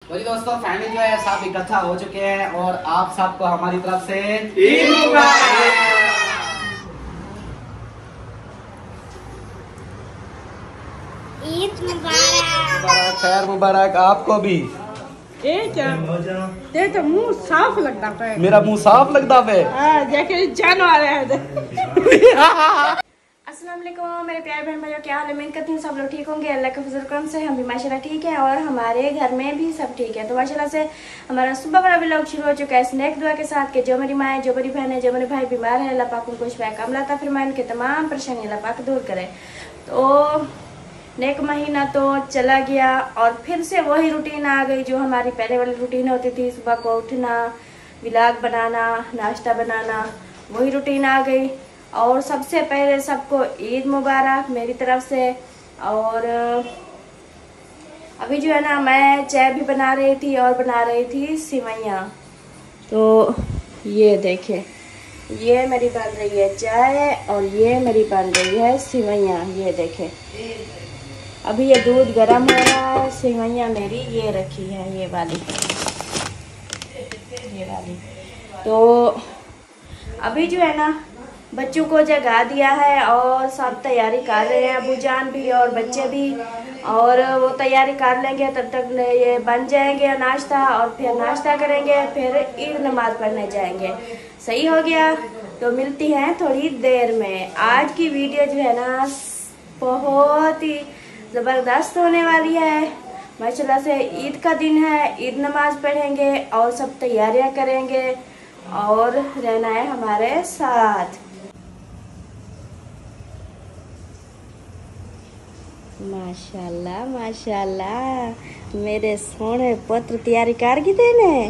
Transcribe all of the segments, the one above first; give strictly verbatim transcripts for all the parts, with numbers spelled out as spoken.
वही दोस्तों फैमिली जो है सब इकट्ठा हो चुके हैं और आप सबको हमारी तरफ से ईद मुबारक। ईद मुबारक। खैर मुबारक आपको भी। ए क्या ते तो मुंह साफ लगता है। मेरा मुंह साफ लगता है। हां जैसे जान वाले हैं। अस्सलाम वालेकुम मेरे प्यारे बहन भाइयों, क्या हाल है? उम्मीद करती हूँ सब लोग ठीक होंगे। अल्लाह के फजल करम से हम भी माशाल्लाह ठीक है और हमारे घर में भी सब ठीक है। तो माशाल्लाह से हमारा सुबह वाला व्लॉग शुरू हो चुका है स्नैक दुआ के साथ कि जो मेरी माँ है, जो मेरी बहन है, जो मेरे भाई बीमार है, अल्लाह पाक उनको शिफा कामला अता फरमाए, उनके तमाम परेशानी अल्लाह पाक दूर करे। तो नेक महीना तो चला गया और फिर से वही रूटीन आ गई जो हमारी पहले वाली रूटीन होती थी। सुबह को उठना, व्लॉग बनाना, नाश्ता बनाना, वही रूटीन आ गई। और सबसे पहले सबको ईद मुबारक मेरी तरफ से। और अभी जो है ना मैं चाय भी बना रही थी और बना रही थी सिवैयाँ। तो ये देखें, ये मेरी बन रही है चाय और ये मेरी बन रही है सिवैयाँ। ये देखें अभी ये दूध गर्म हो रहा है। सिवैयाँ मेरी ये रखी है, ये वाली ये वाली। तो अभी जो है ना बच्चों को जगा दिया है और सब तैयारी कर रहे हैं, अबू जान भी और बच्चे भी। और वो तैयारी कर लेंगे तब तक ये बन जाएंगे नाश्ता और फिर नाश्ता करेंगे, फिर ईद नमाज पढ़ने जाएंगे। सही हो गया। तो मिलती हैं थोड़ी देर में। आज की वीडियो जो है ना बहुत ही ज़बरदस्त होने वाली है माशाल्लाह से। ईद का दिन है, ईद नमाज पढ़ेंगे और सब तैयारियां करेंगे और रहना है हमारे साथ। माशाल्लाह माशाल्लाह मेरे सोने पुत्र तैयारी कर गए थे ने।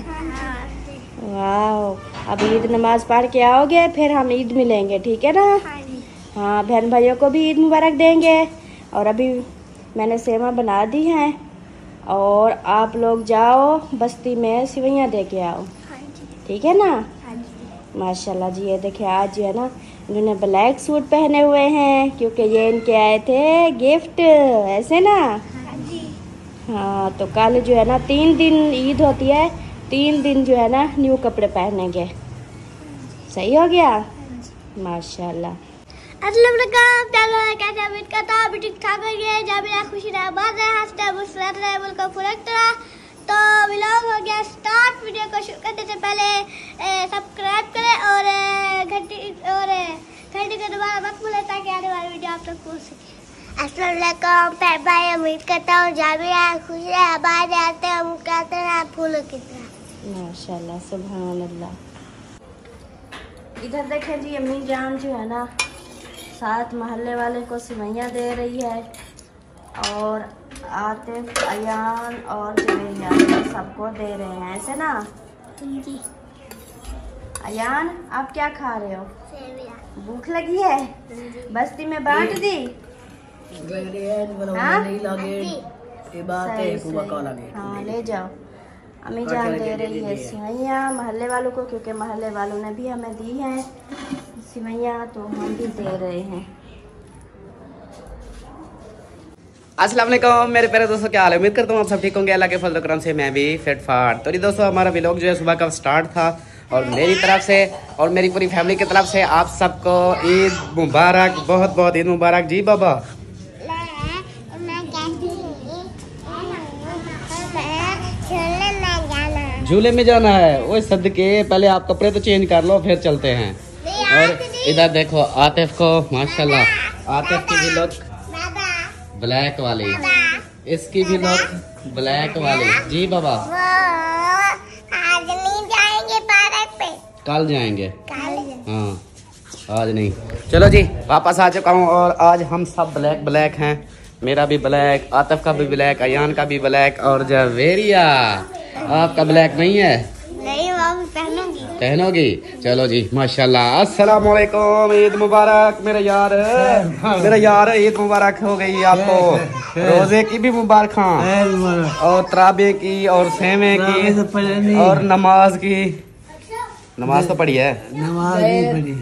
वाह, अब ईद नमाज पढ़ के आओगे फिर हम ईद मिलेंगे, ठीक है ना? हाँ, बहन भाइयों को भी ईद मुबारक देंगे। और अभी मैंने सेवा बना दी हैं और आप लोग जाओ बस्ती में सिवैयाँ दे के आओ, ठीक है ना? माशाल्लाह जी। ये देखिए आज जो है ना इन्होंने ब्लैक सूट पहने हुए हैं क्योंकि ये इनके आए थे गिफ्ट, ऐसे ना? हाँ, तो कल जो है ना तीन दिन ईद होती है, तीन दिन जो है ना न्यू कपड़े पहनेंगे। सही हो गया माशाल्लाह। अस्सलाम वालेकुम, चलो कैसे उम्मीद करता हूं अभी ठीक ठाक होंगे। जब मेरा खुशी रहा बात है हंसते मुस्कुराते रहे मुल्क को फुरक तरह। तो व्लॉग हो गया स्टार्ट। वीडियो को शुरू करने से पहले सब्सक्राइब करें और घंटी और घंटी को दबाना मत भूलें ताकि आने वाली वीडियो आप तक पहुंच सके। अस्सलाम वालेकुम प्यारे भाई, उम्मीद करता हूँ जब मेरा खुशी रहा बात आते हैं मुस्कुराते रहे फूलों की तरह। माशाल्लाह सुभान अल्लाह। इधर देखें जी, अम्मी जान जो है ना साथ मोहल्ले वाले को सिवैयाँ दे रही है और आतिफ, अयान और जवेरिया सबको दे रहे हैं, ऐसे ना? जी। अयान आप क्या खा रहे हो? सेविया। भूख लगी है? बस्ती में बांट दी? हाँ? हाँ, ले जाओ। अम्मी जान दे रही है सिवैयाँ मोहल्ले वालों को क्योंकि मोहल्ले वालों ने भी हमें दी हैं सिवैयाँ, तो हम भी दे रहे हैं। अस्सलाम वालेकुम मेरे प्यारे दोस्तों, क्या हाल है? उम्मीद करता हूँ आप सब ठीक होंगे। अल्लाह के फजल करम से मैं भी फिट फाट। तो ये दोस्तों हमारा व्लॉग जो है सुबह का स्टार्ट था और मेरी तरफ से और मेरी पूरी फैमिली की तरफ से आप सबको ईद मुबारक, बहुत बहुत ईद मुबारक। जी बाबा, झूले में जाना है। वो सदके पहले आप कपड़े तो चेंज कर लो फिर चलते हैं। और इधर देखो आतिफ को माशाल्लाह, आतिफ की भी लुक ब्लैक वाली, इसकी भी लुक ब्लैक वाली। जी बाबा, आज नहीं जाएंगे पार्क पे, कल जाएंगे। कल? हाँ आज नहीं। चलो जी वापस आ चुका हूँ और आज हम सब ब्लैक ब्लैक हैं। मेरा भी ब्लैक, आतिफ का भी ब्लैक, अयान का भी ब्लैक और जवेरिया आपका ब्लैक नहीं है? नहीं, वो पहनूंगी। पहनोगी? चलो जी माशाल्लाह। अस्सलाम वालेकुम, ईद मुबारक मेरे यार, मेरा यार ईद मुबारक हो गई आपको। रोजे की भी मुबारक और तराबे की और सेवे की और नमाज की। नमाज तो पढ़ी है? नमाज नहीं पढ़ी।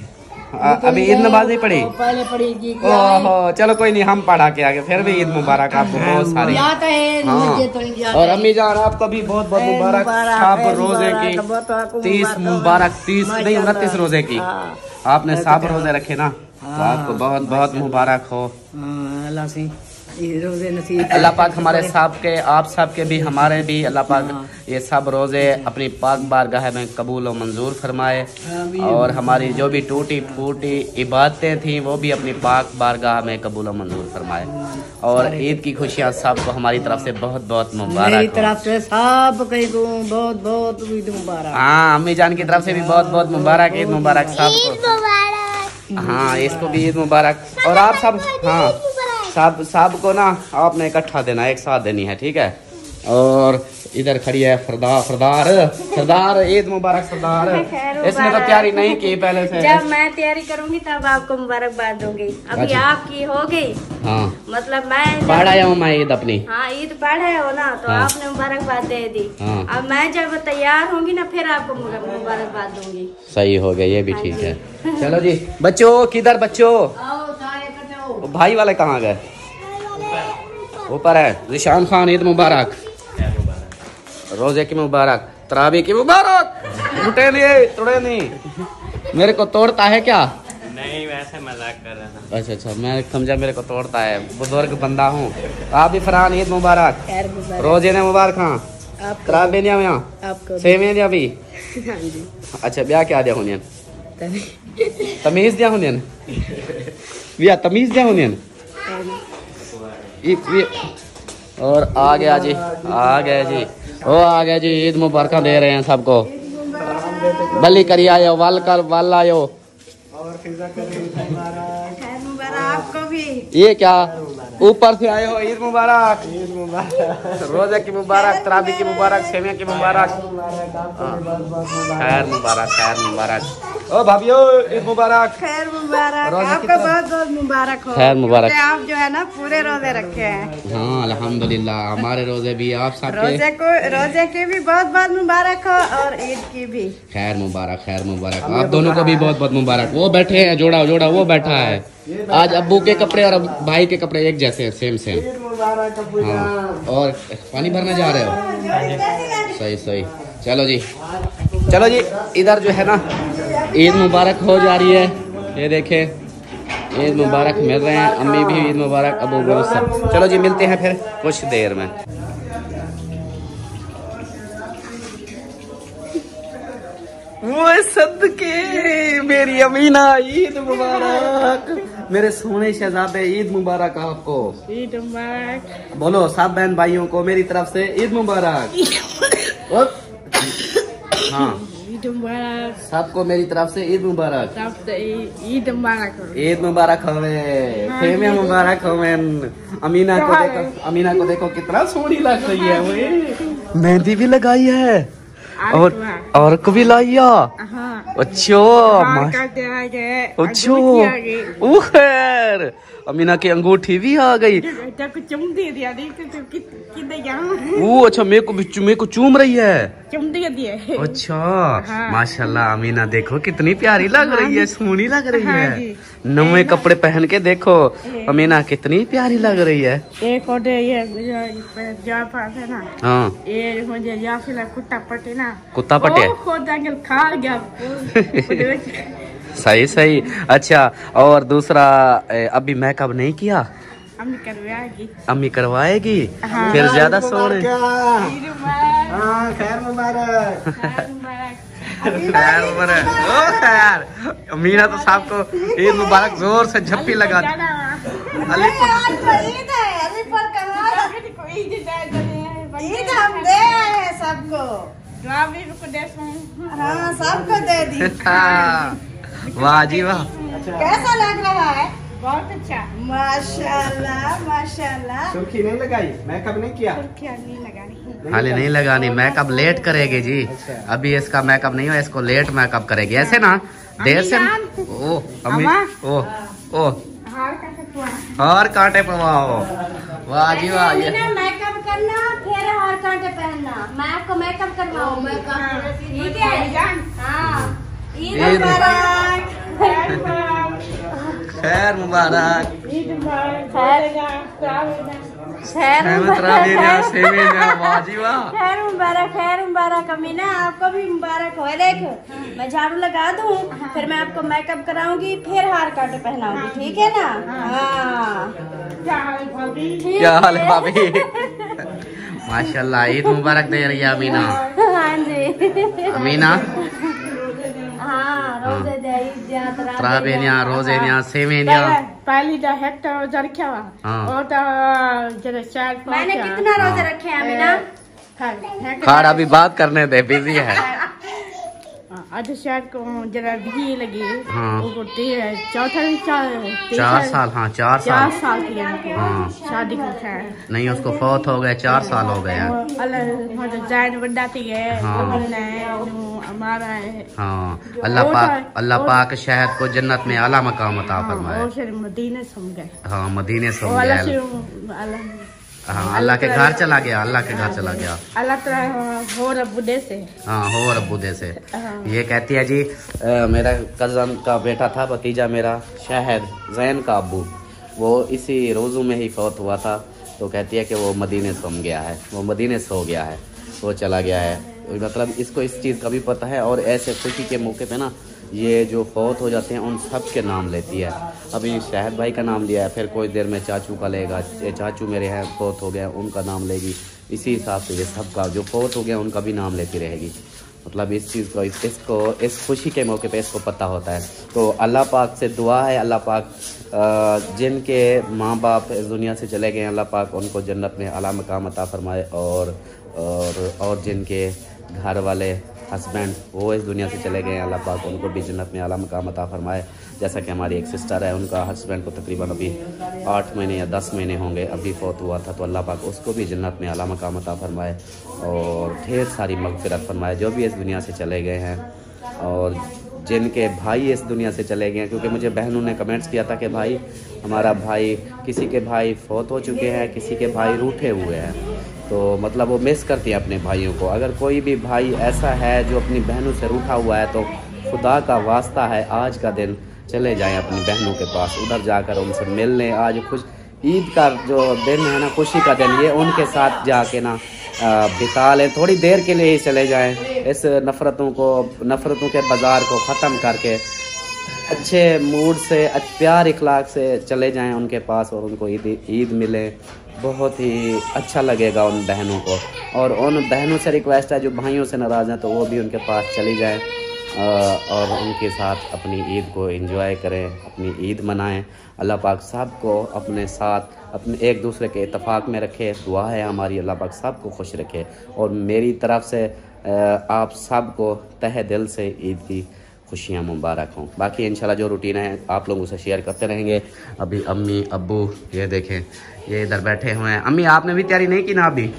अभी ईद नमाज नहीं पढ़ी? पहले पढ़ी। ओहो चलो कोई नहीं, हम पढ़ा के आगे। फिर भी ईद मुबारक आपको बहुत सारी। हाँ। और अम्मी जान आपको भी बहुत बहुत मुबारक। आप रोजे की तीस मुबारक, तीस नहीं उनतीस रोजे की आपने साफ रोजे रखे ना, तो आपको बहुत बहुत मुबारक हो। अल्लाह से रोजे नसीब, अल्लाह पाक हमारे साहब के, आप सब के भी, हमारे भी अल्लाह पाक ये सब रोजे अपनी पाक बारगाह में कबूल और मंजूर फरमाए। और हमारी जो भी टूटी फूटी इबादतें थी वो भी अपनी पाक बारगाह में कबूल और मंजूर फरमाए। और ईद की खुशियाँ सबको हमारी तरफ से बहुत बहुत मुबारक। मेरी तरफ से सब को बहुत बहुत ईद मुबारक। हाँ अम्मी जान की तरफ से भी बहुत बहुत मुबारक, ईद मुबारक सबको। हाँ इसको भी ईद मुबारक। और आप सब हाँ सब सब को ना आपने इकट्ठा देना, एक साथ देनी है, ठीक है। और इधर खड़ी है सरदार सरदार सरदार ईद मुबारक सरदार। इसने तो तैयारी नहीं की पहले से। जब मैं तैयारी करूंगी तब आपको मुबारकबाद दूंगी। अभी अच्छा। आपकी हो गई। हाँ मतलब मैं पढ़ आया हूँ मैं ईद अपनी। हाँ ईद पढ़े हो ना, तो हाँ। आपने मुबारकबाद दे दी। हाँ। अब मैं जब तैयार होंगी ना फिर आपको मुबारकबाद दूंगी। सही हो गया, ये भी हाँ ठीक जी। है। चलो जी बच्चों, किधर बच्चों? भाई वाले कहाँ गए? ऊपर है। जिशान खान ईद मुबारक, रोजे की मुबारक, तरावी की मुबारक। उठे लिए तोड़े नहीं, मेरे को तोड़ता है क्या? नहीं वैसे मजाक कर रहा था। अच्छा अच्छा मैं समझा मेरे को तोड़ता है, बुजुर्ग बंदा हूँ। आप भी फरहान ईद मुबारक, रोजे ने मुबारक। हाँ तरावी नहीं यहाँ सेवे दिया भी। अच्छा ब्याह क्या दिया होने? तमीज दिया होने भैया, तमीज दिया होने। और आ गया जी, आ गया जी, ओ आ गया जी। ईद मुबारक दे रहे हैं सबको। बली करी आयो, वाल कर वाल आयो। आपको भी ये क्या ऊपर से आए हो? ईद मुबारक, रोजे की मुबारक, तरावी की मुबारक, सेविया की मुबारक, खैर मुबारक, खैर मुबारक। ओ भाभियो ईद मुबारक, खैर मुबारक। रोजे की आपको तरफ- बहुत बहुत मुबारक हो। खैर मुबारक। क्योंकि आप जो है ना पूरे रोजे रखे हैं। हाँ अल्हम्दुलिल्लाह, हमारे रोजे भी आप सबके रोजे को रोजे की भी बहुत बहुत मुबारक हो और ईद की भी खैर मुबारक, खैर मुबारक। आप दोनों को भी बहुत बहुत मुबारक। वो बैठे हैं जोड़ा जोड़ा, वो बैठा है। आज अब्बू के कपड़े और भाई के कपड़े एक जैसे हैं, सेम सेम। हाँ और पानी भरने जा रहे हो? सही सही। चलो जी चलो जी, इधर जो है ना ईद मुबारक हो जा रही है। ये देखे ईद मुबारक मिल रहे हैं, अम्मी भी ईद मुबारक, अबू भी सब। चलो जी मिलते हैं फिर कुछ देर में। वो सदके मेरी अमीना ईद मुबारक, मेरे सोने शहजादे ईद मुबारक आपको। ईद मुबारक। बोलो सब बहन भाइयों को मेरी तरफ से ईद मुबारक। हाँ ईद मुबारक सबको मेरी तरफ से ईद मुबारक। सबसे ईद मुबारक। ईद मुबारक होवे, फेमिया मुबारक होवे। अमीना को देखो, अमीना को देखो कितना सोहनी लग रही है। वो मेहंदी भी लगाई है और और को भी लाइया। अच्छो अच्छो ओ खैर, अमीना की अंगूठी भी आ गई। चुम दे दिया, वो अच्छा मेरे को भी मेरे को चूम रही है। चुम दे दिए। अच्छा माशाल्लाह, अमीना देखो कितनी प्यारी लग रही है, सोहनी लग रही है। नवे कपड़े पहन के देखो अमीना कितनी प्यारी लग रही है। एक और ये जो पास है ना, हाँ ये मुझे या फिर कुत्ता पटे ना, कुत्ता पटे खुद आगे खा गया। सही सही। अच्छा और दूसरा अभी मेकअप नहीं किया? अम्मी करवाएगी। अम्मी करवाएगी? हाँ। फिर ज्यादा सोने। खैर मुबारक। खैर मुबारक। ओ खैर, अमीना तो सबको ईद मुबारक जोर से झप्पी लगा दी। ईद हम दे सबको, हाँ सबको दे दी। वाह जी वाह, कैसा लग रहा है? बहुत अच्छा। माशाल्लाह माशाल्लाह। सुर्खी नहीं लगाई, मेकअप नहीं किया? नहीं लगानी। हाली नहीं लगानी, मेकअप लेट करेगी जी। अभी इसका मेकअप नहीं हुआ, इसको लेट मेकअप करेगी। ऐसे ना देर से ओ अम्मी ओ ओ हार कांटे पवाओ। वाह जी वाह। ये मेकअप करना फिर हार कांटे पहनना। मैं आपको मेकअप करवाऊँ, ठीक है? हाँ ईद मुबारक। खैर मुबारक। खैर मुबारक खैर मुबारक खैर मुबारक। अमीना आपको भी मुबारक हो। देखो मैं झाड़ू लगा दूँ, फिर मैं आपको मेकअप कराऊंगी, फिर हार काट पहनाऊंगी, ठीक है ना? हाँ क्या हाल है भाभी? माशाल्लाह, ईद मुबारक दे रही है अमीना। हाँ जी अमीना हाँ रोजे दे त्राबेनिया रोजेनिया सेवेनिया पहली दा हेक्टर रोजा रखा हुआ हाँ। और तो जरा चार मैंने कितना रोजे रखे हैं अमीना? खाड़ अभी बात करने दे, बिजी है। आज शायद को जरा भी लगी हाँ। वो चौथा साल चार साल हाँ चार चार साल साल की है हाँ। शादी को है नहीं, उसको फौत हो गए, चार साल हो गए हैं। अल्लाह जान बढ़ाती है हाँ। हमारा है हाँ, अल्लाह पाक अल्लाह पाक शहद को जन्नत में आला मकाम अता फरमाए। और फिर मदीने सम गए हाँ, मदीने से और अल्लाह से गया। अल्लाह हाँ, अल्लाह के घर चला गया, अल्लाह के घर चला गया। अल्लाह तला हो रबुदे से हाँ, हो रब्बू दे से। हाँ। ये कहती है जी आ, मेरा कजन का बेटा था, भतीजा मेरा शहद जैन का अब्बू, वो इसी रोज़ू में ही फौत हुआ था। तो कहती है कि वो मदीने सम गया है, वो मदीने सो गया है, वो चला गया है। मतलब इसको इस चीज़ का भी पता है। और ऐसे खुशी के मौके पे ना ये जो फौत हो जाते हैं उन सब के नाम लेती है। अभी शहद भाई का नाम लिया है, फिर कोई देर में चाचू का लेगा, चाचू मेरे हैं फौत हो गया उनका नाम लेगी। इसी हिसाब से ये सबका जो फौत हो गया उनका भी नाम लेती रहेगी। मतलब इस चीज़ को इस, इसको इस खुशी के मौके पे इसको पता होता है। तो अल्लाह पाक से दुआ है, अल्लाह पाक जिनके माँ बाप इस दुनिया से चले गए, अल्लाह पाक उनको जन्नत में आला मकाम अता फरमाए। और और और जिनके घर वाले हस्बैंड वो इस दुनिया से चले गए हैं, अल्लाह पाक उनको भी जन्नत में आला मकाम अता फरमाए। जैसा कि हमारी एक सिस्टर है, उनका हस्बैंड को तकरीबन अभी आठ महीने या दस महीने होंगे, अभी फौत हुआ था। तो अल्लाह पाक उसको भी जन्नत में आला मकाम अता फरमाए और ढेर सारी मगफिरत फरमाए जो भी इस दुनिया से चले गए हैं। और जिनके भाई इस दुनिया से चले गए हैं, क्योंकि मुझे बहनों ने कमेंट्स किया था कि भाई हमारा भाई, किसी के भाई फौत हो चुके हैं, किसी के भाई रूठे हुए हैं। तो मतलब वो मिस करती है अपने भाइयों को। अगर कोई भी भाई ऐसा है जो अपनी बहनों से रूठा हुआ है तो खुदा का वास्ता है आज का दिन चले जाएं अपनी बहनों के पास, उधर जाकर उनसे मिल लें। आज खुश ईद का जो दिन है ना, खुशी का दिन, ये उनके साथ जाके ना बिता लें, थोड़ी देर के लिए ही चले जाएं। इस नफ़रतों को नफ़रतों के बाज़ार को ख़त्म करके अच्छे मूड से, प्यार इखलाक से चले जाएं उनके पास और उनको ईद ईद मिले। बहुत ही अच्छा लगेगा उन बहनों को। और उन बहनों से रिक्वेस्ट है जो भाइयों से नाराज़ हैं तो वो भी उनके पास चली जाएं और उनके साथ अपनी ईद को एंजॉय करें, अपनी ईद मनाएं। अल्लाह पाक सब को अपने साथ, अपने एक दूसरे के इत्तेफाक में रखे। दुआ है हमारी, अल्लाह पाक सब को खुश रखे। और मेरी तरफ से आप सब को तहे दिल से ईद की खुशियाँ मुबारक हों। बाकी इंशाल्लाह जो रूटीन है आप लोगों से शेयर करते रहेंगे। अभी अम्मी अब्बू ये देखें, ये इधर बैठे हुए हैं। अम्मी आपने भी तैयारी नहीं की ना अभी?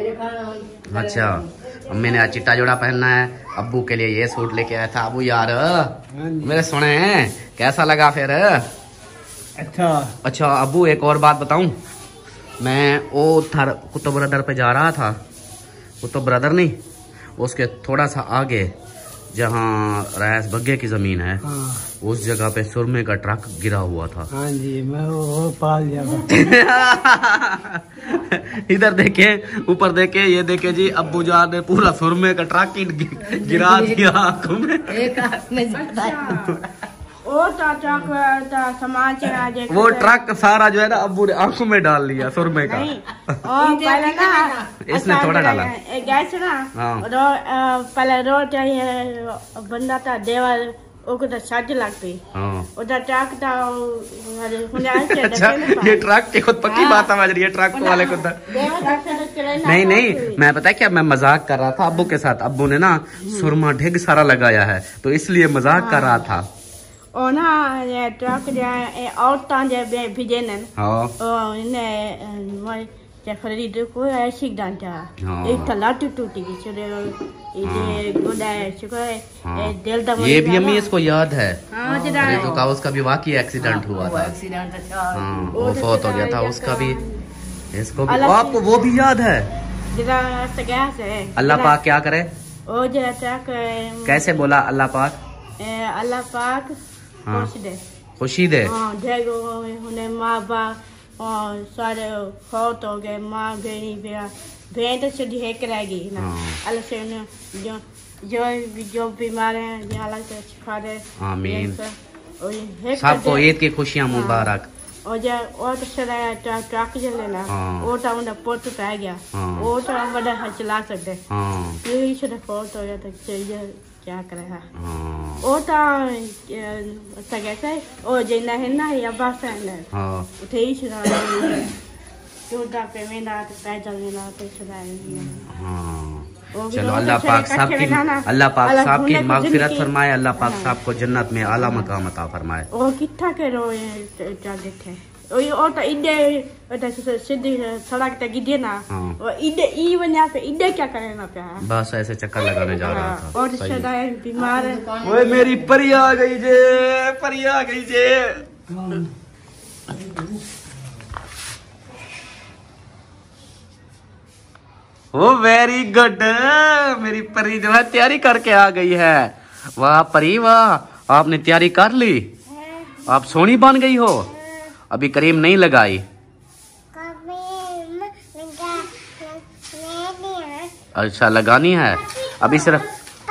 अच्छा, अम्मी ने आज चिट्टा जोड़ा पहनना है, अब्बू के लिए ये सूट लेके आया था। अबू यार मेरे सुने हैं, कैसा लगा फिर? अच्छा अच्छा अब्बू एक और बात बताऊं, मैं वो थर कुतुब ब्रदर पे जा रहा था, कुतुब ब्रदर नहीं, उसके थोड़ा सा आगे जहाँ रैस बग्गे की जमीन है, हाँ। उस जगह पे सुरमे का ट्रक गिरा हुआ था। हाँ जी, मैं वो पाल जाऊंगा। इधर देखे, ऊपर देखे, ये देखे जी अब्बू जान ने पूरा सुरमे का ट्रक ही गिरा दिया आंखों में। एक आंख में वो सामान चढ़ा दे, वो ट्रक सारा जो है ना अब्बू ने आंखों में डाल लिया सुरमे का। और पहले ना इसने थोड़ा डाला गैस ना हाँ। रो, पहले रोड चाहिए बंदा था देवर ओको तो सज लगती हाँ। उधर ट्रक था। अच्छा ये ट्रक की खुद पक्की बात समझ रही है, ट्रक वाले को तो नहीं नहीं, मैं पता है क्या, मैं मजाक कर रहा था अब्बू के साथ। अब्बू ने ना सुरमा ढेग सारा लगाया है तो इसलिए मजाक कर रहा था। और ना ये ट्रक जो औरतां जो भिजे ने हाँ और इन्हें खरीद को एक्सीडेंट हाँ। एक तला टूटी गई चले ये गोदा हाँ। दिल दा ये भी अम्मी इसको याद है। हां अरे तो का उसका भी वाकई एक्सीडेंट हुआ था। हाँ, वो फौत हो गया था उसका भी, इसको भी आपको वो भी याद है। अल्लाह पाक क्या करे, ओ जो ट्रक कैसे बोला अल्लाह पाक? अल्लाह पाक हाँ। खुश दे खुशी दे। हाँ देखो उन्हें माँ बाप और सारे फौत हो गए, माँ गई भैया बहन तो सिर्फ एक रह गई ना। हाँ। अल्लाह से उन्हें जो जो जो बीमार हैं जो अल्लाह से शिफा दे। आमीन। और ये एक सबको दे- ईद की खुशियाँ मुबारक। और जो और तो चला ट्रक जो लेना हाँ। वो तो उन्हें पोत पै गया, हाँ। वो तो हम बड़ा है चला सकते, हाँ यही से फौत हो गया तो चाहिए क्या करेगा। हाँ वो तो कैसे ओ जिन्ना है ना या बस है ना हाँ उठे ही चला क्यों दा पे में ना तो पैदल में ना तो चला हाँ। वो भी चलो तो अल्लाह अच्छे पाक इकट्ठे सबकी बनाना। अल्लाह पाक अल्लाह सबकी भुने को मगफिरत जिंदगी- फरमाए। अल्लाह पाक हाँ। सबको जन्नत में आला मकाम अता फरमाए। वो कितना के रो जा देते ओ ये और तो इधे तो सीधी सड़क तक गिरे ना हाँ। वो इधे ई बना पे इधे क्या करना पे बस ऐसे चक्कर लगाने जा रहा हाँ, था। और सही। सदा बीमार है। ओए मेरी परी आ गई जे, परी आ गई जे। ओ वेरी गुड, मेरी परी जो है तैयारी करके आ गई है। वाह परी वाह, आपने तैयारी कर ली, आप सोनी बन गई हो। अभी क्रीम नहीं लगाई। अच्छा लगानी है अभी सिर्फ।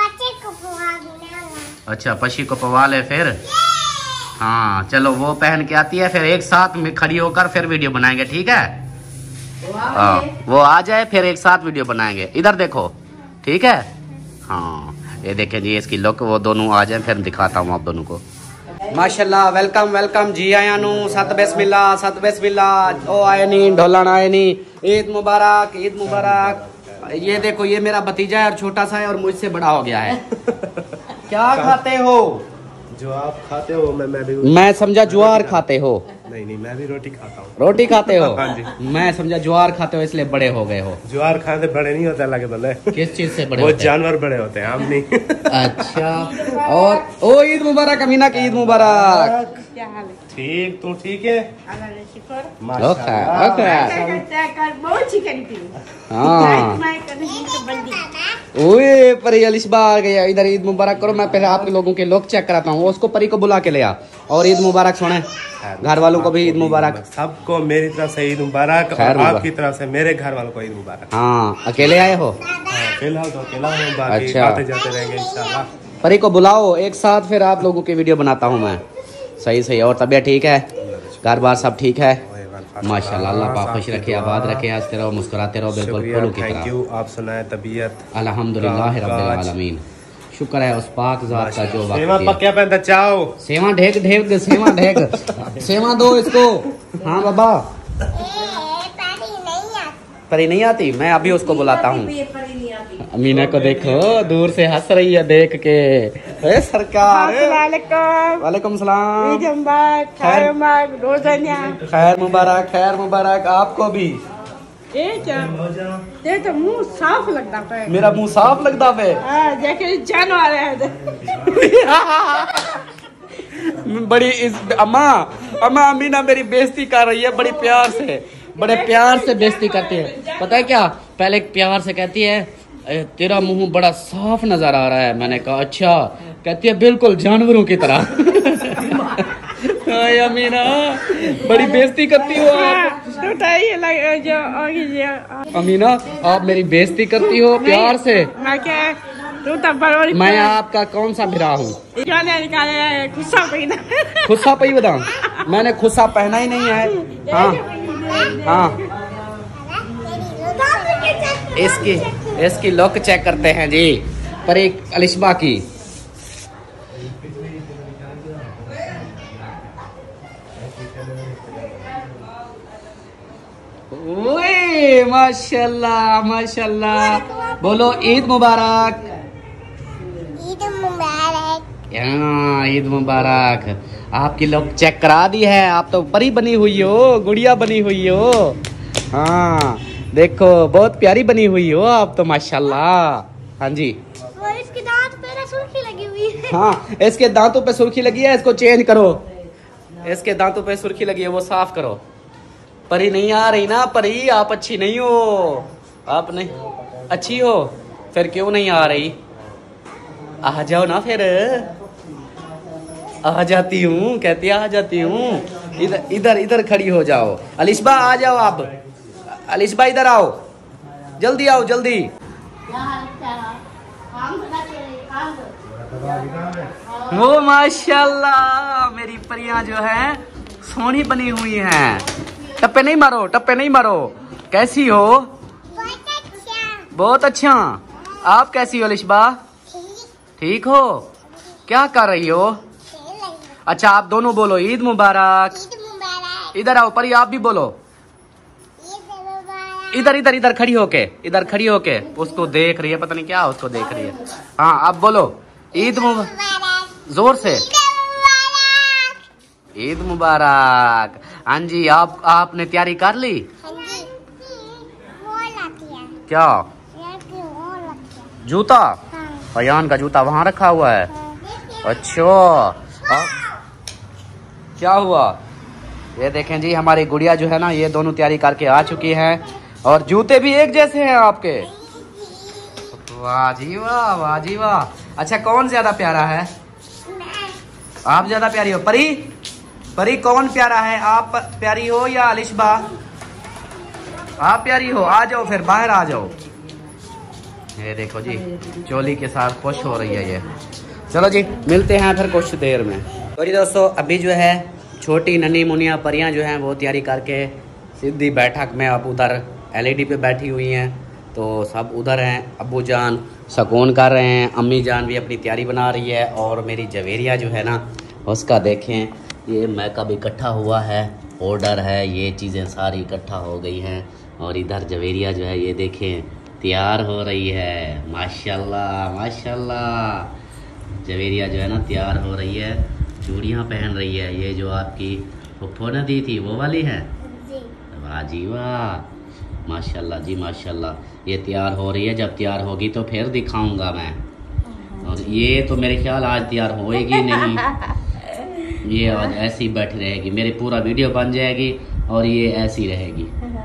अच्छा पशी को पवा ले फिर। हाँ चलो वो पहन के आती है, फिर एक साथ में खड़ी होकर फिर वीडियो बनाएंगे, ठीक है। हाँ वो आ जाए फिर एक साथ वीडियो बनाएंगे। इधर देखो ठीक है। हाँ ये देखें जी इसकी लुक, वो दोनों आ जाए फिर दिखाता हूँ आप दोनों को। माशाल्लाह वेलकम वेलकम जी आया नू। सत बिस्मिल्लाह सत बिस्मिल्लाह। ओ आए नी ढोलन आए नी। ईद मुबारक ईद मुबारक। ये देखो ये मेरा भतीजा है और छोटा सा है और मुझसे बड़ा हो गया है। क्या खाते हो? जो आप खाते हो मैं मैं भी मैं समझा ज्वार खाते हो। नहीं नहीं मैं भी रोटी खाता हूँ। रोटी खाते हो? हाँ जी। मैं समझा ज्वार खाते हो इसलिए बड़े हो गए हो। ज्वार खाने से बड़े नहीं होते अल्लाह के बंदे। किस चीज से बड़े वो होते हैं? जानवर बड़े होते हैं, हम नहीं। अच्छा और ओ ईद मुबारक अमीना की ईद मुबारक। क्या हाल है? ठीक तू ठीक है? अल्लाह ने शुक्र। ओके माशाल्लाह। ओके। कर बहुत चिकन थी। हाँ मैं करने तो बंदी। ओए परी अलिशबा आ गया। इधर ईद मुबारक करो। मैं पहले आप लोगों के लोग चेक कराता हूँ। उसको परी को बुला के ले आ और ईद मुबारक सुने। घर वालों को भी ईद मुबारक। सबको मेरी तरफ से ईद मुबारक खैर और मुबारक। आपकी तरफ से मेरे घर वालों को ईद मुबारक। हाँ अकेले आए हो? हाँ, फिलहाल तो अकेला हूँ, बाकी अच्छा। आते जाते रहेंगे इंशाल्लाह। परी को बुलाओ एक साथ फिर आप लोगों की वीडियो बनाता हूँ मैं। सही सही। और तबीयत ठीक है? घर बार सब ठीक है? माशाल्लाह अल्लाह पाक खुश रखे आबाद रखे, हंसते रहो मुस्कुराते रहो बिल्कुल शुक्रिया, फूलों की थैंक तरह। यू। आप सुनाए तबीयत? अल्हम्दुलिल्लाह रब्बिल आलमीन। शुक्र है उस पाक जात का जो सेवा वक्त दिया। पक्या पहनता चाओ। सेवा ढेक ढेक सेवा ढेक सेवा दो इसको। हाँ बाबा परी नहीं आती, मैं अभी उसको बुलाता हूँ। अमीना को देखो दूर से हंस रही है देख के। ए सरकार अस्सलामुअलैकुम। वालेकुम सलाम। ईद मुबारक, खैर मुबारक, रोज़ाना। खैर मुबारक खैर मुबारक आपको भी। ये क्या? ये तो मुंह साफ लगता है। मेरा मुंह साफ लगता है। हाँ, जैसे जानवर है। बड़ी इस अम्मा अम्मा अमीना मेरी बेइज्जती कर रही है बड़ी प्यार से, बड़े प्यार से बेइज्जती करती है। पता है क्या, पहले प्यार से कहती है "ए, तेरा मुंह बड़ा साफ नजर आ रहा है। मैंने कहा अच्छा। कहती है बिल्कुल जानवरों की तरह। हाय अमीना बड़ी बेइज्जती करती हो आप। तो ये लगे जो और ये अमीना आप मेरी बेइज्जती करती हो प्यार से। मैं क्या तू तो बरोबर मैं आपका कौन सा भिरा हूँ? जाने निकाले गुस्सा पीना। खुस्सा पही बताऊं? मैंने खुस्सा पहना ही नहीं है। हाँ हाँ इसकी इसकी लुक चेक करते हैं जी पर एक अलिशबा की। ओए माशाल्लाह माशाल्लाह। बोलो ईद मुबारक। ईद मुबारक। हाँ ईद मुबारक। आपकी लुक चेक करा दी है, आप तो परी बनी हुई हो, गुड़िया बनी हुई हो। हाँ देखो बहुत प्यारी बनी हुई हो आप तो माशाल्लाह। हाँ जी। वो इसके दांत पे सुर्खी लगी हुई है। हाँ इसके दांतों पे सुर्खी लगी है, इसको चेंज करो। इसके दांतों पे सुर्खी लगी है वो साफ करो। परी नहीं आ रही ना, परी आप अच्छी नहीं हो। आप नहीं अच्छी हो फिर क्यों नहीं आ रही? आ जाओ ना फिर। आ जाती हूँ, कहती आ जाती हूँ। इधर इधर इधर खड़ी हो जाओ। अलिशबा आ जाओ आप, अलिशबा इधर आओ, जल्दी आओ जल्दी। वो माशाल्लाह मेरी परियां जो है सोनी बनी हुई हैं। टप्पे नहीं मारो, टप्पे नहीं मारो। कैसी हो? बहुत अच्छा। आप कैसी हो अलिशबा? ठीक हो? क्या कर रही हो? अच्छा आप दोनों बोलो ईद मुबारक। इधर आओ परी, आप भी बोलो। इधर इधर इधर खड़ी होके, इधर खड़ी होके उसको देख रही है, पता नहीं क्या उसको देख रही है। हाँ आप बोलो ईद मुबारक, जोर से ईद मुबारक। हाँ जी, आप आपने तैयारी कर ली? क्या? जूता? अयान का जूता वहाँ रखा हुआ है। अच्छा आ, क्या हुआ? ये देखें जी हमारी गुड़िया जो है ना, ये दोनों तैयारी करके आ चुकी है और जूते भी एक जैसे हैं आपके। वाह जी वाह, वाह जी वाह। अच्छा कौन ज्यादा प्यारा है? आप ज्यादा प्यारी हो। परी, परी कौन प्यारा है, आप प्यारी हो या अलिशबा? आप प्यारी हो। आ जाओ फिर बाहर आ जाओ। ये देखो जी चोली के साथ खुश हो रही है ये। चलो जी मिलते हैं फिर कुछ देर में। तो जी दोस्तों अभी जो है छोटी नन्ही मुनिया परियां जो हैं वो तैयारी करके सीधी बैठक में अब उधर एलईडी पे बैठी हुई हैं। तो सब उधर हैं, अब्बू जान सुकून कर रहे हैं, अम्मी जान भी अपनी तैयारी बना रही है और मेरी जवेरिया जो है ना उसका देखें ये मेकअप इकट्ठा हुआ है, ऑर्डर है, ये चीज़ें सारी इकट्ठा हो गई हैं। और इधर जवेरिया जो है ये देखें तैयार हो रही है। माशाल्लाह माशाल्लाह जवेरिया जो है ना तैयार हो रही है, चूड़ियाँ पहन रही है। ये जो आपकी फुफ्फो ने दी थी वो वाली है। वाह जी वाह, माशाल्लाह जी माशाल्लाह। ये तैयार हो रही है, जब तैयार होगी तो फिर दिखाऊंगा मैं। और ये तो मेरे ख्याल आज तैयार होएगी नहीं, ये आज ऐसी ही बैठी रहेगी, मेरी पूरा वीडियो बन जाएगी और ये ऐसी रहेगी।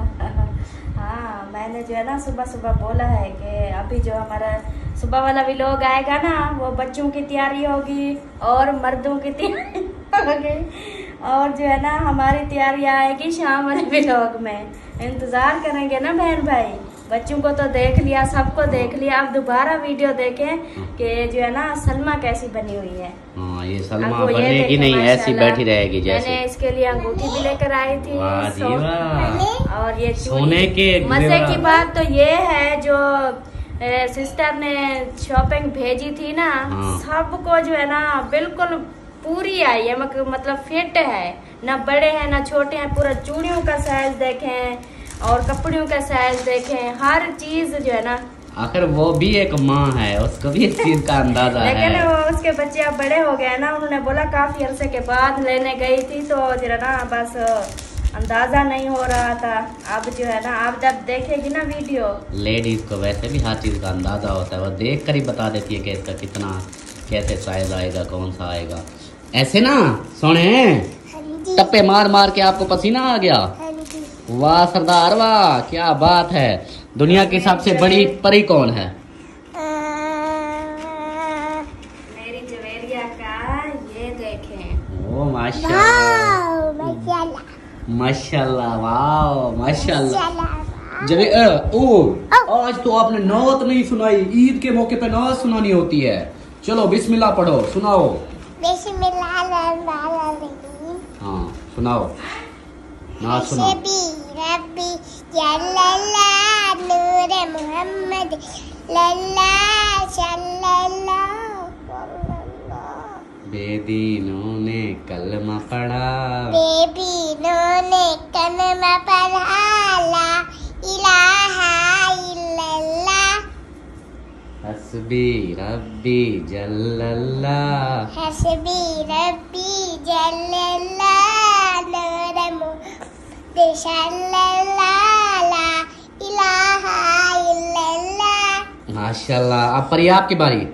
हाँ मैंने जो है ना सुबह सुबह बोला है कि अभी जो हमारा सुबह वाला व्लॉग आएगा ना वो बच्चों की तैयारी होगी और मर्दों की तैयारी होगी, और जो है ना हमारी तैयारी आएगी शाम वाले व्लॉग में। इंतजार करेंगे ना बहन भाई। बच्चों को तो देख लिया, सबको देख लिया, अब दोबारा वीडियो देखें कि जो है ना सलमा कैसी बनी हुई है। हाँ ये सलमा बनेगी नहीं, ऐसी बैठी रहेगी जैसे। मैंने इसके लिए अंगूठी भी लेकर आई थी। वाह जी वाह। और ये सोने के मजे की बात तो ये है जो ए, सिस्टर ने शॉपिंग भेजी थी ना, हाँ। सबको जो है ना बिल्कुल पूरी आई है, मतलब फिट है, ना बड़े हैं ना छोटे हैं। पूरा चूड़ियों का साइज देखें और कपड़ों का साइज देखें, हर चीज जो है ना। आखिर वो भी एक माँ है, उसको भी इस चीज का अंदाजा है। लेकिन वो उसके बच्चे अब बड़े हो गए ना, उन्होंने बोला काफी अरसे के बाद लेने गई थी तो जरा ना बस अंदाजा नहीं हो रहा था। अब जो है ना आप जब देखेगी ना वीडियो, लेडीज को वैसे भी हर चीज का अंदाजा होता है, वो देख कर ही बता देती है कि इसका कितना कैसे साइज आएगा, कौन सा आएगा। ऐसे ना सोने टप्पे मार मार के आपको पसीना आ गया। वाह सरदार वाह, क्या बात है। दुनिया की सबसे बड़ी परी कौन है? मेरी जवेरिया का ये देखें। ओ माशाल्लाह माशाल्लाह वाह माशाल्लाह। जब ओ आज तो आपने नौत नहीं सुनाई, ईद के मौके पे नौत सुनानी होती है। चलो बिस्मिल्लाह पढ़ो, सुनाओ। बिस्मिल्लाह। हाँ सुनाओ ना, सुनाओ। रब्बी जल्लल्लाह नूर मोहम्मद लल्लाह सल्लल्लाह। बेदीनों ने कलमा पढ़ा, बेदीनों ने कलमा पढ़ा, ला इलाहा इल्लल्लाह हस्बी रब्बी जल्लल्लाह, हस्बी रब्बी जल्लल्लाह नूर मोहम्मद सल्लल्लाह, ला इलाहा इल्लल्लाह। माशाल्लाह। अब परी आपकी बारी।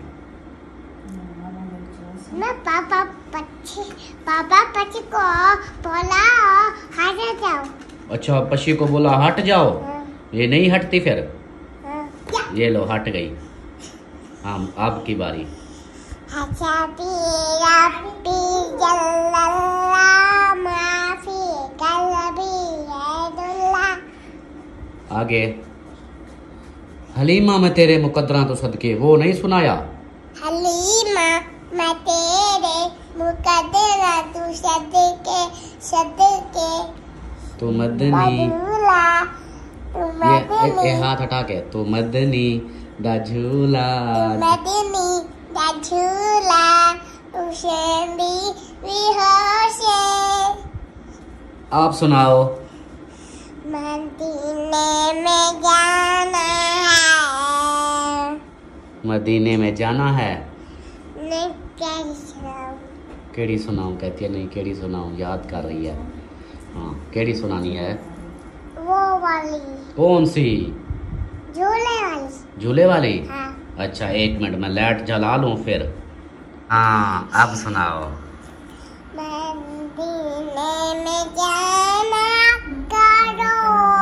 मैं पापा पक्षी पापा पक्षी को बोला हट जाओ। अच्छा पक्षी को बोला हट जाओ, ये नहीं हटती फिर। हाँ। ये लो हट गई। हाँ अब की बारी। हसाबी रब्बी जल्लल्लाह माफी कल्बी यदुल्लाह। आगे हलीमा मैं तेरे मुकद्दरा तो सदके, वो नहीं सुनाया। हलीमा मैं तेरे मुकद्दरा तू सदके सदके तू मदनी, बदूला तू ये ए, मदनी ए हाथ हटा के, तू मदनी दा झूला। मदनी दा झूला तू शेंदी विहोशे। आप सुनाओ। मदीने में जाना है। मदीने में जाना है। नहीं कैसी सुनाऊं? केड़ी सुनाऊं कहती है, नहीं केड़ी सुनाऊं, याद कर रही है। हाँ केड़ी सुनानी है? वो वाली कौन सी? झूले वाली। झूले वाली? हाँ। अच्छा एक मिनट मैं लाइट जला लूं फिर। हाँ अब सुनाओ। मदीने में जाना करो,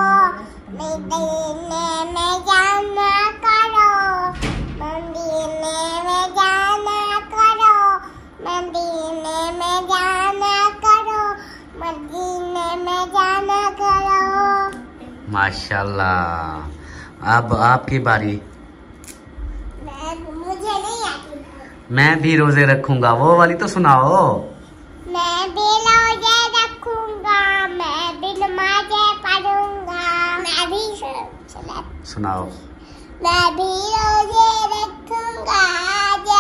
मदीने में जाना करो, मदीने में जाना करो, मदीने में जाना करो, मदीने में जाना करो। माशाल्लाह। अब आपकी बारी। मैं मुझे नहीं आती। मैं भी रोजे रखूंगा, वो वाली तो सुनाओ। मैं भी रोजे रखूंगा, मैं भी नमाज़े पढ़ूंगा, मैं भी सुना सुनाओ। मैं भी रोजे रखूंगा, जा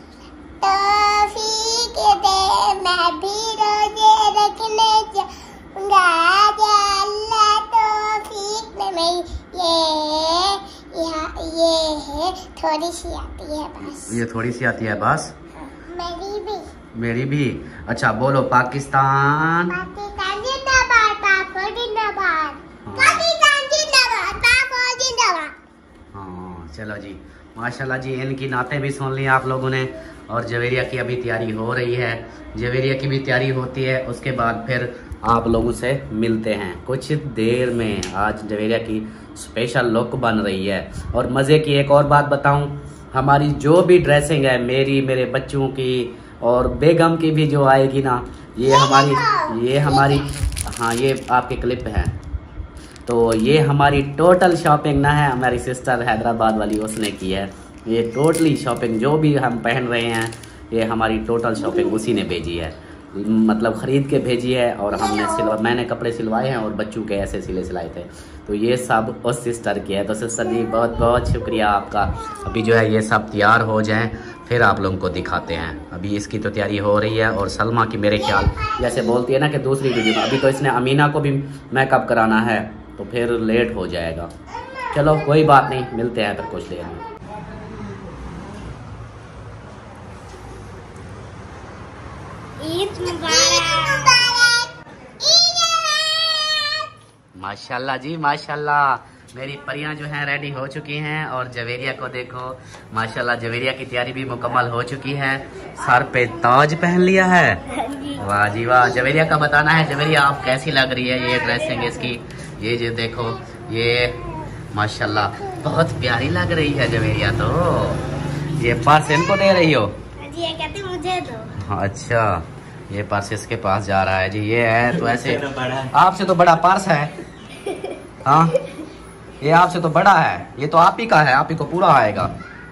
तौफीक दे, मैं भी रोजे रखने जाऊंगा, जा अल्लाह तौफीक दे। मेरी ये ये ये है थोड़ी सी आती है बस। ये थोड़ी सी आती है बस। मेरी भी। मेरी भी। अच्छा बोलो पाकिस्तान। पाकिस्तान जिंदाबाद, पाक जिंदाबाद, पाकिस्तान जिंदाबाद, पाक जिंदाबाद। हाँ चलो जी माशाल्लाह जी, इनकी नातें भी सुन ली आप लोगों ने। और जवेरिया की अभी तैयारी हो रही है, जवेरिया की भी तैयारी होती है, उसके बाद फिर आप लोगों से मिलते हैं कुछ देर में। आज जवेरिया की स्पेशल लुक बन रही है। और मज़े की एक और बात बताऊं, हमारी जो भी ड्रेसिंग है, मेरी, मेरे बच्चों की और बेगम की भी जो आएगी ना, ये हमारी ये हमारी हाँ ये आपके क्लिप है। तो ये हमारी टोटल शॉपिंग ना है, हमारी सिस्टर हैदराबाद वाली उसने की है। ये टोटली शॉपिंग जो भी हम पहन रहे हैं, ये हमारी टोटल शॉपिंग उसी ने भेजी है, मतलब ख़रीद के भेजी है। और हमने सिलवा मैंने कपड़े सिलवाए हैं और बच्चों के ऐसे सिले सिलाए थे। तो ये सब उस सिस्टर की है। तो सिस्टर जी बहुत बहुत शुक्रिया आपका। अभी जो है ये सब तैयार हो जाएं फिर आप लोगों को दिखाते हैं। अभी इसकी तो तैयारी हो रही है। और सलमा की मेरे ख्याल जैसे बोलती है ना कि दूसरी वीडियो में, अभी तो इसने अमीना को भी मेकअप कराना है, तो फिर लेट हो जाएगा। चलो कोई बात नहीं, मिलते हैं फिर कुछ देर में। ईद मुबारक। माशाल्लाह जी माशाल्लाह, मेरी परियां जो हैं रेडी हो चुकी हैं। और जवेरिया को देखो माशाल्लाह, जवेरिया की तैयारी भी मुकम्मल हो चुकी है। सर पे ताज पहन लिया है। वाह जी वाह। जवेरिया का बताना है, जवेरिया आप कैसी लग रही है ये ड्रेसिंग इसकी? ये जो देखो ये माशाल्लाह बहुत प्यारी लग रही है जवेरिया। तो ये पर्स इनको दे रही हो? जी ये कहते मुझे दो। हाँ अच्छा, ये पर्स इसके पास जा रहा है जी। ये है तो ऐसे आपसे तो बड़ा पर्स है। हाँ ये आपसे तो बड़ा है, ये तो आप ही का है, आप ही को पूरा आएगा।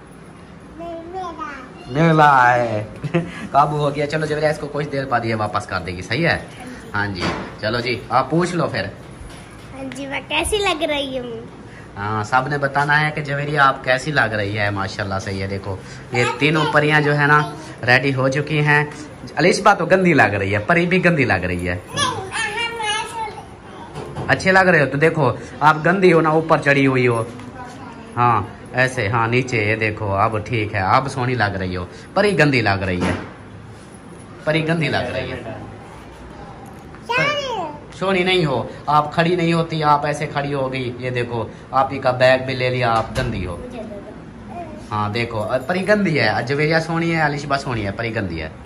मेरा है। काबू हो गया। चलो जवेरिया इसको कुछ देर बाद ये वापस कर देगी, सही है? हाँ जी चलो जी आप पूछ लो फिर। हाँ जी मैं कैसी लग रही हूँ? हाँ सब ने बताना है कि जवेरिया आप कैसी लग रही है। माशाल्लाह सही है। देखो ये तीनों परियां जो है ना रेडी हो चुकी हैं। अलिशबा तो गंदी लग रही है, परी भी गंदी लग रही है। अच्छे लग रहे हो तो देखो आप गंदी हो ना, ऊपर चढ़ी हुई हो। हाँ ऐसे, हाँ नीचे, ये देखो अब ठीक है, अब सोनी लग रही हो। परी गंदी लग रही है, परी गंदी लग रही है। सोनी नहीं हो, आप खड़ी नहीं होती, आप ऐसे खड़ी हो गई। ये देखो आप ही का बैग भी ले लिया, आप गंदी हो। हाँ देखो परी गंदी है, जवेरिया सोनी है, अलिशबा सोनी है, परी गंदी है।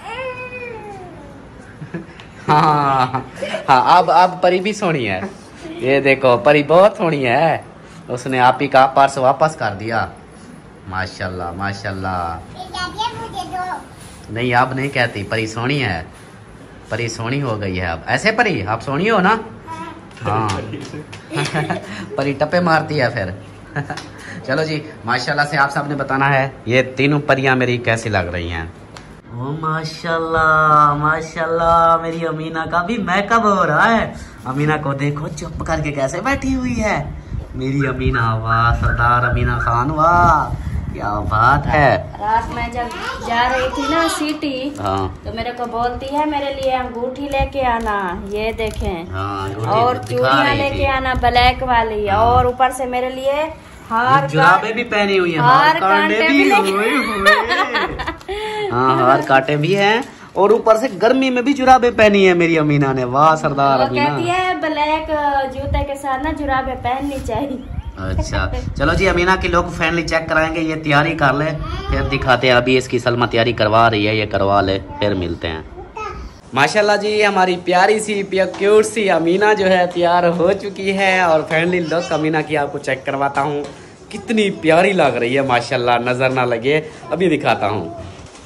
हाँ हाँ अब अब परी भी सोनी है। ये देखो परी बहुत सोनी है, उसने आप ही का पर्स वापस कर दिया। माशाल्लाह माशाल्लाह। मुझे दो। नहीं आप नहीं कहती, परी सोनी है, परी सोनी हो गई है अब। ऐसे परी आप सोनी हो ना? हाँ परी टप्पे मारती है फिर चलो जी, माशाल्लाह से आप सबने बताना है ये तीनों परियां मेरी कैसी लग रही हैं। ओ माशाल्लाह माशाल्लाह, मेरी अमीना का भी मेकअप हो रहा है। अमीना को देखो चुप करके कैसे बैठी हुई है मेरी अमीना। वाह सरदार अमीना खान, वाह क्या बात है। रात में जब जा रही थी ना सिटी, हाँ तो मेरे को बोलती है मेरे लिए अंगूठी लेके आना, ये देखें, हाँ और चूड़ियाँ लेके आना ब्लैक वाली, हाँ। और ऊपर से मेरे लिए हार जुराबे भी पहनी हुई है, हार कांटे कांटे भी भी हुए हुए। हाँ हार कांटे भी हैं, और ऊपर से गर्मी में भी जुराबे पहनी है मेरी अमीना ने। वाह सरदार वो अमीना। कहती है ब्लैक जूते के साथ ना जुराबे पहननी चाहिए। अच्छा चलो जी, अमीना की लोग फैमिली चेक कराएंगे, ये तैयारी कर ले फिर दिखाते हैं। अभी इसकी सलमा तैयारी करवा रही है, ये करवा ले फिर मिलते हैं। माशाल्लाह जी, हमारी प्यारी सी क्यूट सी अमीना जो है तैयार हो चुकी है, और फैमिली लुक अमीना की आपको चेक करवाता हूँ, कितनी प्यारी लग रही है माशाल्लाह, नजर ना लगे, अभी दिखाता हूँ।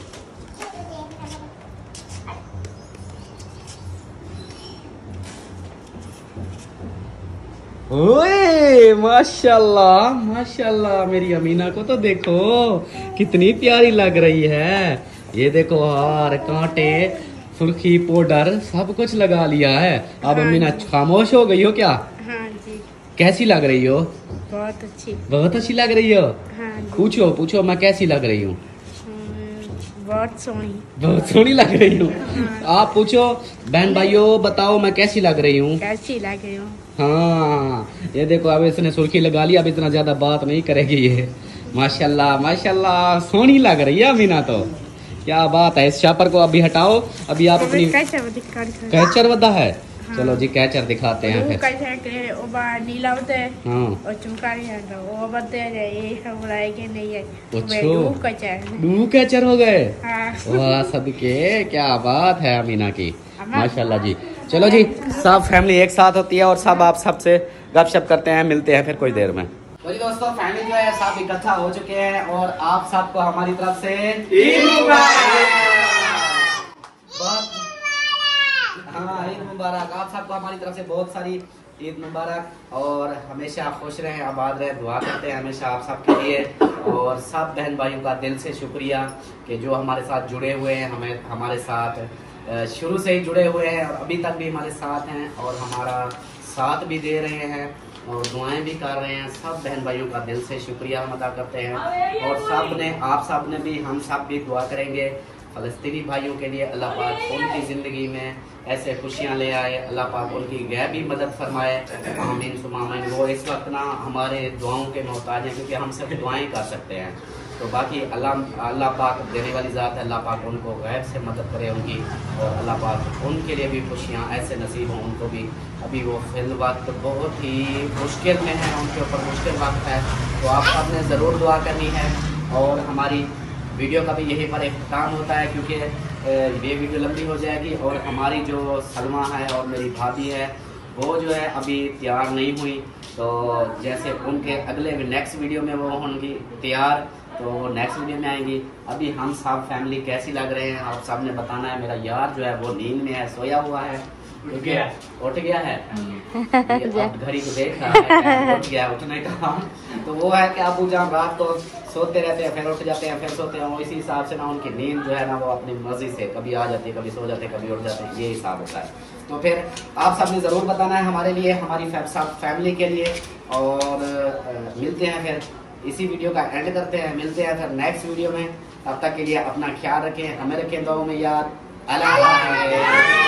ओए माशाल्लाह माशाल्लाह, मेरी अमीना को तो देखो कितनी प्यारी लग रही है। ये देखो हार कांटे सुर्खी पाउडर सब कुछ लगा लिया है। अब अमीना खामोश हो गई हो क्या? हाँ जी, कैसी लग रही हो? बहुत अच्छी। बहुत अच्छी लग रही हो। हाँ जी, पूछो पूछो मैं कैसी लग रही हूँ? हम्म, बहुत सोहनी। बहुत सोहनी लग रही हूँ। आप पूछो बहन भाइयों, बताओ मैं कैसी लग रही हूँ? कैसी लग रही हूँ? हाँ ये देखो अब इसने सुर्खी लगा ली, अब इतना ज्यादा बात नहीं करेगी ये। माशाल्लाह माशाल्लाह, सोहनी लग रही है अमीना तो, क्या बात है। इस शापर को अभी हटाओ, अभी आप अपनी कैचर वदा है। हाँ। चलो जी कैचर दिखाते हैं फिर। नीला होता है हाँ और चुमकारी है वो बदले ये सब लाएंगे नहीं है। अच्छा दो कैचर हो गए। हाँ। वाह सदके, क्या बात है अमीना की, माशाल्लाह जी। चलो जी, सब फैमिली एक साथ होती है और सब आप सबसे गपशप करते हैं, मिलते हैं फिर कुछ देर में। तो जी दोस्तों, फैमिली जो है सब इकट्ठा हो चुके हैं और आप सबको हमारी तरफ से ईद मुबारक। हाँ ईद मुबारक, आप सबको हमारी तरफ से बहुत सारी ईद मुबारक, और हमेशा खुश रहें, आबाद रहें, दुआ करते हैं हमेशा आप सबके लिए। और सब बहन भाइयों का दिल से शुक्रिया कि जो हमारे साथ जुड़े हुए हैं, हमें हमारे साथ शुरू से ही जुड़े हुए हैं और अभी तक भी हमारे साथ हैं और हमारा साथ भी दे रहे हैं और दुआएं भी कर रहे हैं। सब बहन भाइयों का दिल से शुक्रिया हम अदा करते हैं, और सब ने आप सब ने भी, हम सब भी दुआ करेंगे फ़लस्तीनी भाइयों के लिए। अल्लाह पाक उनकी ज़िंदगी में ऐसे खुशियाँ ले आए, अल्लाह पाक उनकी गैबी मदद फरमाए, आमीन सुम्मा आमीन। वो इस वक्त ना हमारे दुआओं के मोहताज हैं, क्योंकि हम सिर्फ दुआएं कर सकते हैं। तो बाकी अल्लाह अल्लाह पाक देने वाली ज़ात है, अल्लाह पाक उनको गैब से मदद करे उनकी, और अल्लाह पाक उनके लिए भी खुशियाँ ऐसे नसीब हों उनको भी। अभी वो फिल वक्त बहुत ही मुश्किल में है, उनके ऊपर मुश्किल वक्त है, तो आप सब ने ज़रूर दुआ करनी है। और हमारी वीडियो का भी यहीं पर इख्तिताम होता है, क्योंकि ये वीडियो लंबी हो जाएगी, और हमारी जो सलमा है और मेरी भाभी है वो जो है अभी तैयार नहीं हुई, तो जैसे उनके अगले नेक्स्ट वीडियो में वो होंगी तैयार, तो वो नेक्स्ट वीडियो में आएंगी। अभी हम सब फैमिली कैसी लग रहे हैं आप सब ने बताना है। मेरा यार जो है वो नींद में है, सोया हुआ है, उठ गया उठ गया है, अब घड़ी को देख रहा है, उठ गया उठने का। तो वो है कि अबू जान रात को सोते रहते हैं, फिर उठ जाते हैं, फिर सोते हैं, इसी हिसाब से ना उनकी नींद जो है ना वो अपनी मर्जी से कभी आ जाती है, कभी सो जाते हैं, कभी उठ जाते हैं, ये हिसाब होता है। तो फिर आप सबने ज़रूर बताना है हमारे लिए, हमारी फैमिली के लिए, और आ, मिलते हैं फिर इसी वीडियो का एंड करते हैं, मिलते हैं फिर नेक्स्ट वीडियो में। तब तक के लिए अपना ख्याल रखें, हमें रखें दुआओं में याद। अल्लाह हाफ़िज़।